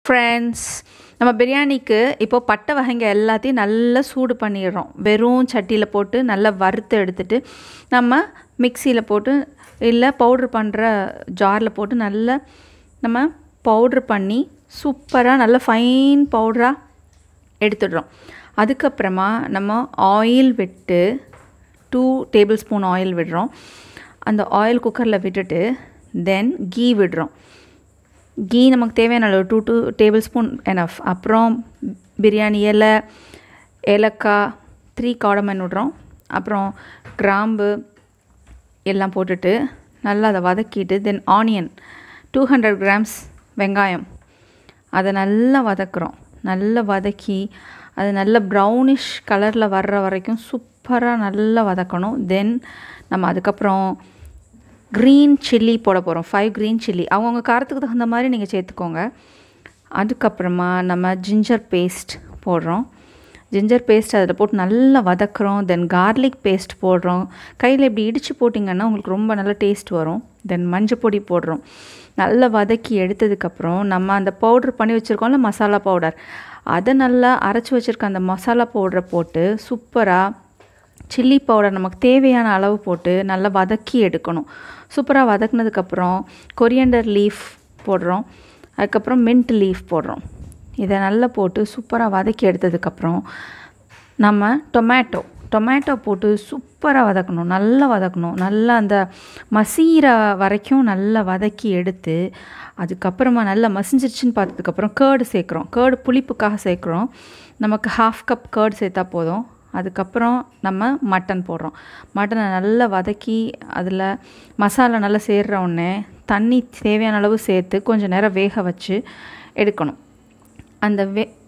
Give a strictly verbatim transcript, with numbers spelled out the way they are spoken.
Friends, நம்ம பிரியாணிக்கு இப்போ பட்டை வகைங்க எல்லாத்தையும் நல்லா சூடு பண்ணிடுறோம். வெறும் சட்டியில் போட்டு நல்லா வறுத்து எடுத்துட்டு நம்ம மிக்சியில் போட்டு இல்லை பவுட்ரு பண்ணுற ஜாரில் போட்டு நல்லா நம்ம பவுட்ரு பண்ணி சூப்பராக நல்லா ஃபைன் பவுடராக எடுத்துடுறோம். அதுக்கப்புறமா நம்ம ஆயில் விட்டு டூ டேபிள் ஸ்பூன் ஆயில் விடுறோம். அந்த ஆயில் குக்கரில் விட்டுட்டு தென் கீ விடுறோம். கீ நமக்கு தேவையான அளவு two two tablespoon enough. அப்புறம் பிரியாணி இலை, ஏலக்காய், த்ரீ காடமன் விடுறோம். அப்புறம் கிராம்பு எல்லாம் போட்டுட்டு நல்லா அதை வதக்கிட்டு then onion two hundred grams வெங்காயம் அதை நல்லா வதக்குறோம். நல்லா வதக்கி அது நல்ல ப்ரௌனிஷ் கலரில் வர்ற வரைக்கும் சூப்பராக நல்லா வதக்கணும். தென் நம்ம அதுக்கப்புறம் க்ரீன் சில்லி போட போகிறோம். ஃபைவ் க்ரீன் சில்லி அவங்கவுங்க காரத்துக்கு தகுந்த மாதிரி நீங்கள் சேர்த்துக்கோங்க. அதுக்கப்புறமா நம்ம ஜிஞ்சர் பேஸ்ட் போடுறோம். ஜிஞ்சர் பேஸ்ட் அதில் போட்டு நல்லா வதக்குறோம். தென் கார்லிக் பேஸ்ட் போடுறோம். கையில் இப்படி இடித்து போட்டிங்கன்னா உங்களுக்கு ரொம்ப நல்ல டேஸ்ட் வரும். தென் மஞ்சள் பொடி போடுறோம். நல்லா வதக்கி எடுத்ததுக்கப்புறம் நம்ம அந்த பவுட்ரு பண்ணி வச்சுருக்கோம்ல மசாலா பவுடர், அதை நல்லா அரைச்சி வச்சுருக்க அந்த மசாலா பவுடரை போட்டு சூப்பராக சில்லி பவுடர் நமக்கு தேவையான அளவு போட்டு நல்லா வதக்கி எடுக்கணும். சூப்பராக வதக்குனதுக்கப்புறம் கொரியண்டர் லீஃப் போடுறோம். அதுக்கப்புறம் மின்ட் லீஃப் போடுறோம். இதை நல்லா போட்டு சூப்பராக வதக்கி எடுத்ததுக்கப்புறம் நம்ம டொமேட்டோ டொமேட்டோ போட்டு சூப்பராக வதக்கணும். நல்லா வதக்கணும். நல்லா அந்த மசீர வரைக்கும் நல்லா வதக்கி எடுத்து அதுக்கப்புறமா நல்லா மசிஞ்சிருச்சுன்னு பார்த்ததுக்கப்புறம் கேர்டு சேர்க்குறோம். கேர்டு புளிப்புக்காக சேர்க்குறோம். நமக்கு ஹாஃப் கப் கேர்டு சேர்த்தா போதும். அதுக்கப்புறம் நம்ம மட்டன் போடுறோம். மட்டனை நல்லா வதக்கி அதில் மசாலா நல்லா சேர்ற உடனே தண்ணி தேவையான அளவு சேர்த்து கொஞ்சம் நேரம் வேக வச்சு எடுக்கணும். அந்த வே